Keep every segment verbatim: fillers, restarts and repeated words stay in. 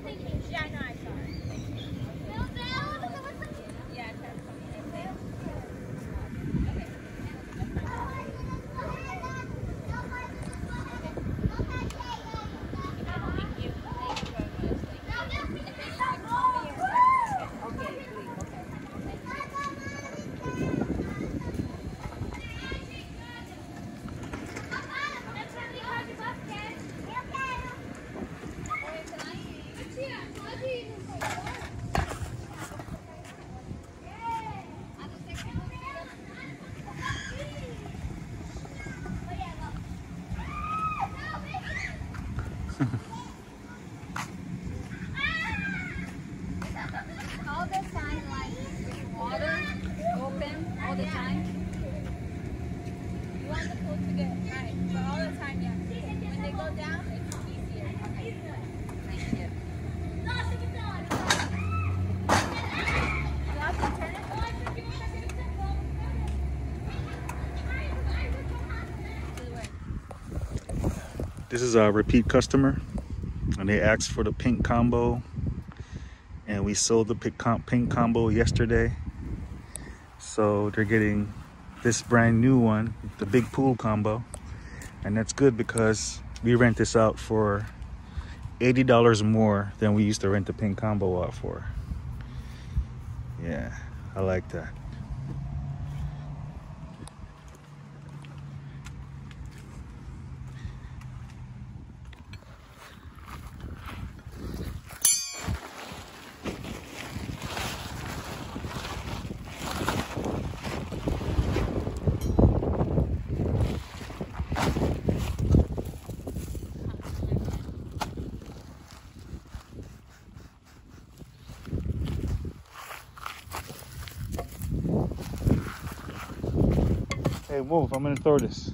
Yeah, I know, I saw it. Yeah, it's kind of funny. All the time, like water open all the time. You want the pool to get right, but all the time, yeah. When they go down, it's easier. Okay. Thank you. You have to turn it. This is a repeat customer, and they asked for the pink combo, and we sold the pink, com pink combo yesterday. So they're getting this brand new one, the big pool combo, and that's good because we rent this out for eighty dollars more than we used to rent the pink combo out for. Yeah, I like that. Hey, Wolf, I'm gonna throw this.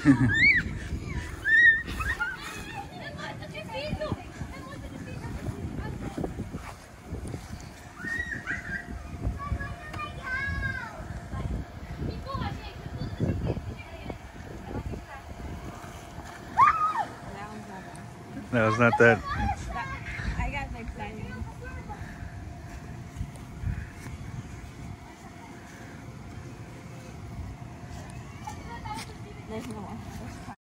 No, it's not that. I got excited. There's no one.